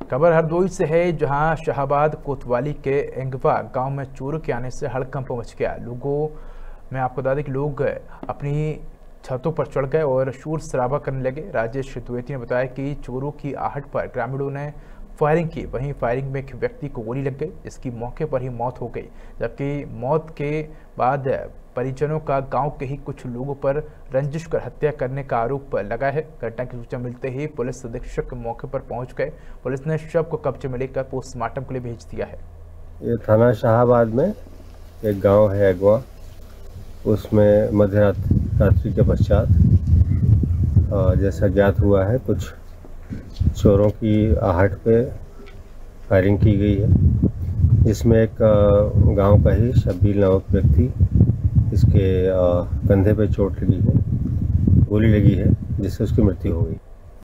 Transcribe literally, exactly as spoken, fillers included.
खबर हरदोई से है, जहां शाहबाद कोतवाली के एंगवा गांव में चोरों के आने से हड़कंप मच गया। लोगों में आपको बता दें कि लोग अपनी छतों पर चढ़ गए और शोर शराबा करने लगे। राजेश द्विवेदी ने बताया कि चोरों की आहट पर ग्रामीणों ने फायरिंग की। वहीं फायरिंग में एक व्यक्ति को गोली लग गई, इसकी मौके पर ही मौत हो गई। जबकि मौत के बाद परिजनों का गांव के ही कुछ लोगों पर रंजिश कर हत्या करने का आरोप लगा है। घटना की सूचना मिलते ही पुलिस अधीक्षक मौके पर पहुंच गए। पुलिस ने शव को कब्जे में लेकर पोस्टमार्टम के लिए भेज दिया है। ये थाना शाहबाद में एक गांव है अगवा, उसमें मध्य रात्रि के पश्चात जैसा ज्ञात हुआ है कुछ चोरों की आहट पे फायरिंग की गई है। इसमें एक गांव का ही शब्बीर नामक व्यक्ति, इसके कंधे पे चोट लगी है, गोली लगी है, जिससे उसकी मृत्यु हो गई।